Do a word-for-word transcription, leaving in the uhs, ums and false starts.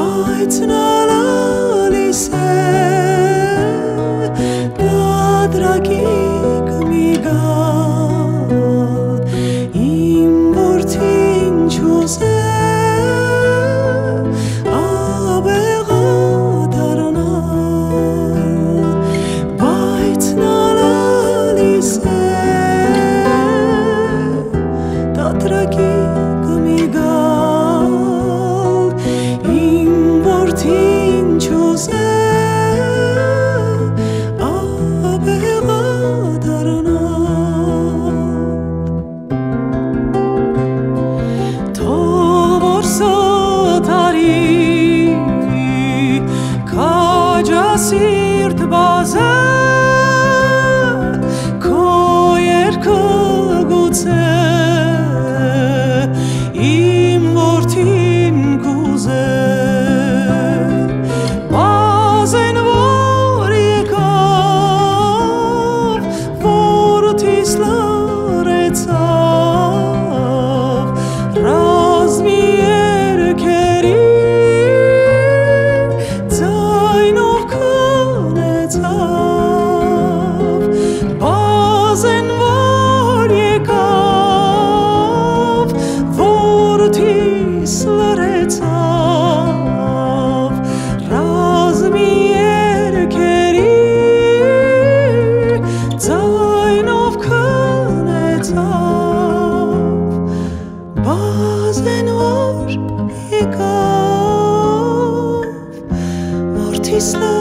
բայց նա լալիս է դադրակի կմիգալ իմ որդին չուզե աբեղա դառնալ բայց նա լալիս է դադրակի Սիրտ բազը քո երկը գուցե իմ որդին կուզե բազեն որ եկավ որդիս լռեցավ ռազմի երգերի Բազեն որ եկավ որդիս լռեցավ ռազմի երգերի ձայնով քնեցավ բազեն որ եկավ որդիս